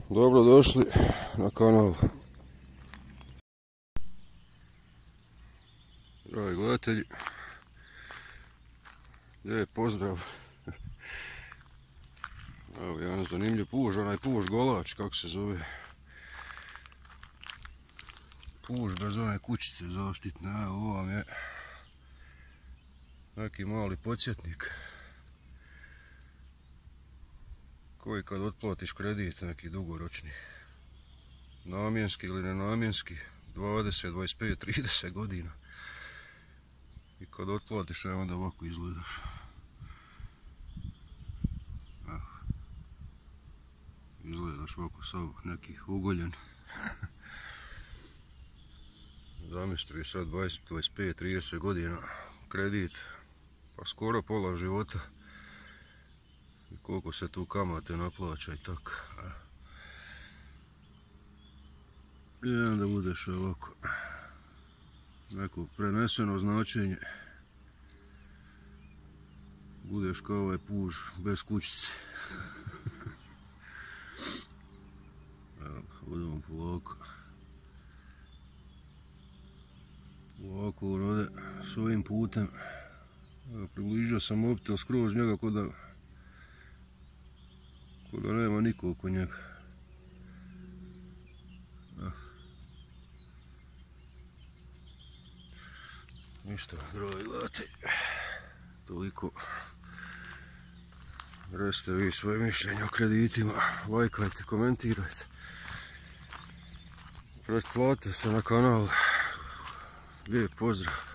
Dobro došli na kanal. Dragi gledatelji, lijep pozdrav. Evo jedan zanimljiv puž, onaj puž golač, kako se zove. Puž bez one kućice zaštitne. Evo, ovo vam je neki mali podsjetnik koji kad otplatiš kredit, neki dugoročni, namjenski ili nenamjenski, 20, 25, 30 godina, i kad otplatiš, onda ovako izgledaš. Izgledaš ovako sav neki ugoljen. Zamislite sad 20, 25, 30 godina kredit, pa skoro pola života. I koliko se tu kamate naplaća i tako. I onda budeš ovako, neko preneseno značenje, budeš kao ovaj puž bez kućice. Evo, budemo polako. Ovako on ode svojim putem. Evo, približio sam mobitel skroz njega ko da nema niko oko njega. Ništa, dragi gledatelji, toliko. Recite vi svoje mišljenje o kreditima, lajkajte, komentirajte, pretplatite se na kanal. Lijep pozdrav.